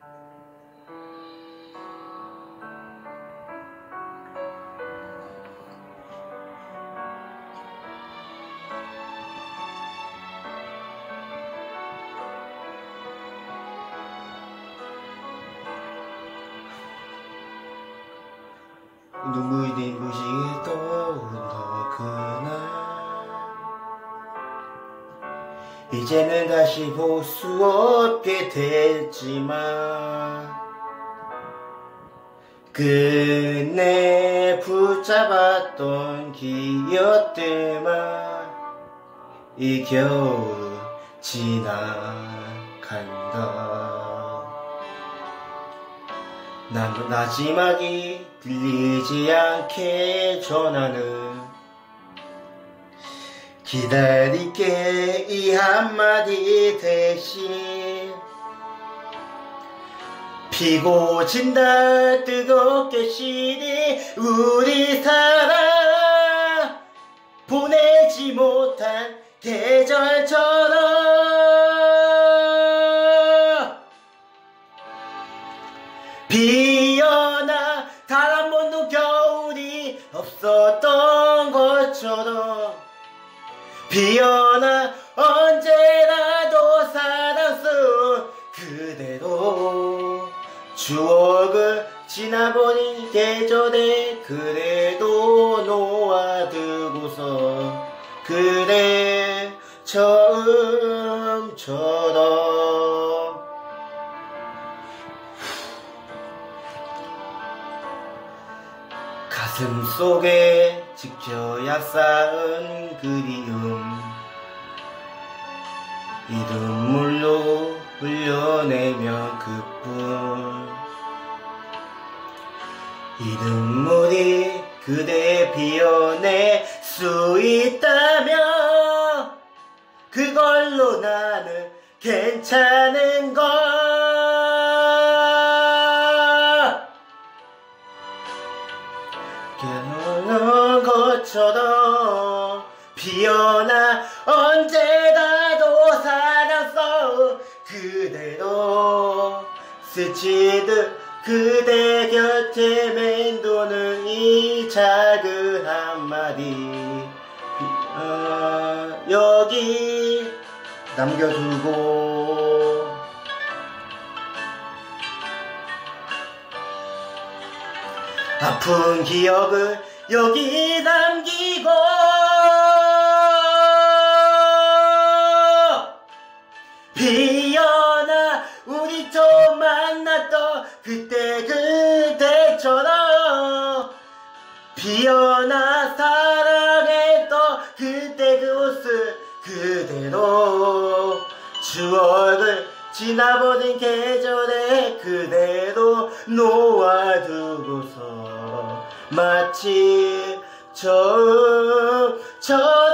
눈물이 무시에 떠오르는 그날 이제는 다시 볼 수 없게 됐지만 끝내 붙잡았던 기억들만 이 겨울 지나간다. 난 마지막이 들리지 않게 전하는 기다릴게 이 한마디 대신 피고 진다 뜨겁게 시린 우리 사랑 보내지 못한 계절처럼 비어나 단 한 번도 겨울이 없었던 것처럼 비어나 언제라도 사랑스러운 그대로 추억을 지나버린 계절에 그래도 놓아두고서 그래 처음처럼 가슴 속에 지켜야 쌓은 그리움 이 눈물로 흘려내면 그뿐 이 눈물이 그대 비워낼 수 있다면 그걸로 나는 괜찮은 걸 겨우는 것처럼 피어나 언제라도 사랑스러운 그대로 스치듯 그대 곁에 맴도는 이 작은 한마디 여기 남겨두고 아픈 기억을 여기 남기고 피어나 우리 처음 만났던 그때 그대처럼 피어나 사랑했던 그때 그 모습 그대로 추억을 지나버린 계절에 그대로 놓아두고서 마치 처음